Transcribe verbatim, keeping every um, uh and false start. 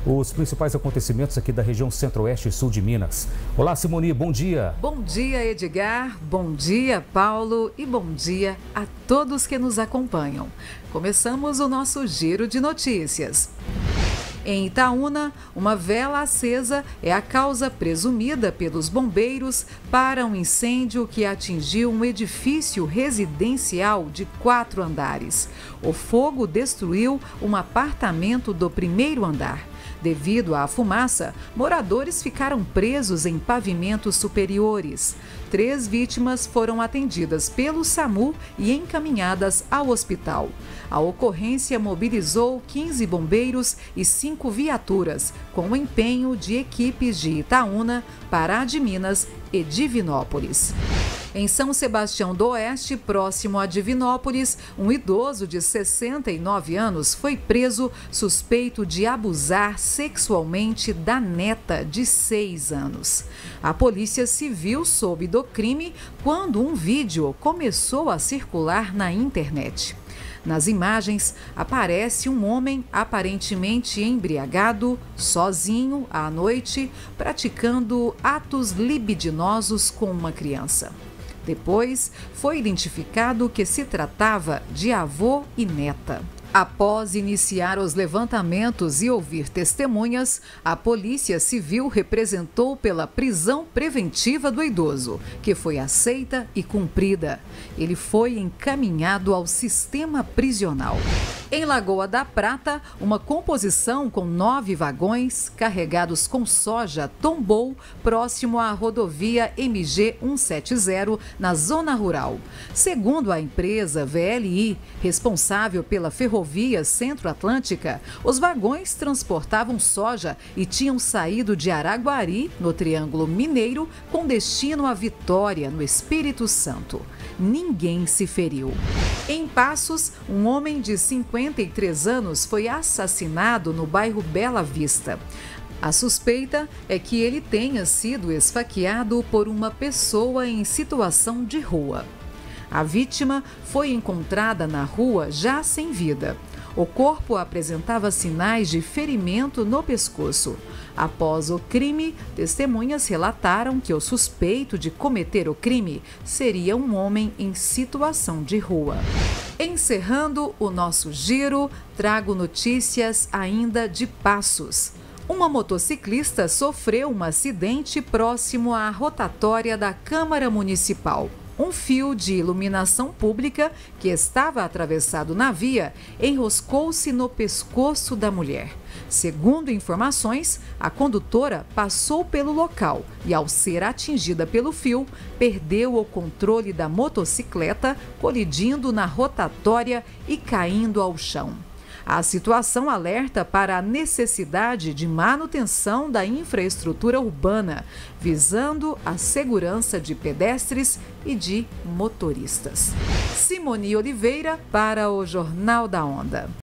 os principais acontecimentos aqui da região centro-oeste e sul de Minas. Olá, Simone, bom dia. Bom dia, Edgar. Bom dia, Paulo. E bom dia a todos que nos acompanham. Começamos o nosso giro de notícias. Em Itaúna, uma vela acesa é a causa presumida pelos bombeiros para um incêndio que atingiu um edifício residencial de quatro andares. O fogo destruiu um apartamento do primeiro andar. Devido à fumaça, moradores ficaram presos em pavimentos superiores. Três vítimas foram atendidas pelo SAMU e encaminhadas ao hospital. A ocorrência mobilizou quinze bombeiros e cinco viaturas, com o empenho de equipes de Itaúna, Pará de Minas e Divinópolis. Em São Sebastião do Oeste, próximo a Divinópolis, um idoso de sessenta e nove anos foi preso suspeito de abusar sexualmente da neta de seis anos. A Polícia Civil soube do crime quando um vídeo começou a circular na internet. Nas imagens, aparece um homem aparentemente embriagado, sozinho, à noite, praticando atos libidinosos com uma criança. Depois, foi identificado que se tratava de avô e neta. Após iniciar os levantamentos e ouvir testemunhas, a Polícia Civil representou pela prisão preventiva do idoso, que foi aceita e cumprida. Ele foi encaminhado ao sistema prisional. Em Lagoa da Prata, uma composição com nove vagões carregados com soja tombou próximo à rodovia M G cento e setenta, na zona rural. Segundo a empresa V L I, responsável pela Ferrovia Centro-Atlântica, os vagões transportavam soja e tinham saído de Araguari, no Triângulo Mineiro, com destino a Vitória, no Espírito Santo. Ninguém se feriu. Em Passos, um homem de cinquenta e três anos foi assassinado no bairro Bela Vista. A suspeita é que ele tenha sido esfaqueado por uma pessoa em situação de rua. A vítima foi encontrada na rua já sem vida. O corpo apresentava sinais de ferimento no pescoço. Após o crime, testemunhas relataram que o suspeito de cometer o crime seria um homem em situação de rua. Encerrando o nosso giro, trago notícias ainda de Passos. Uma motociclista sofreu um acidente próximo à rotatória da Câmara Municipal. Um fio de iluminação pública que estava atravessado na via enroscou-se no pescoço da mulher. Segundo informações, a condutora passou pelo local e, ao ser atingida pelo fio, perdeu o controle da motocicleta, colidindo na rotatória e caindo ao chão. A situação alerta para a necessidade de manutenção da infraestrutura urbana, visando a segurança de pedestres e de motoristas. Simone Oliveira para o Jornal da Onda.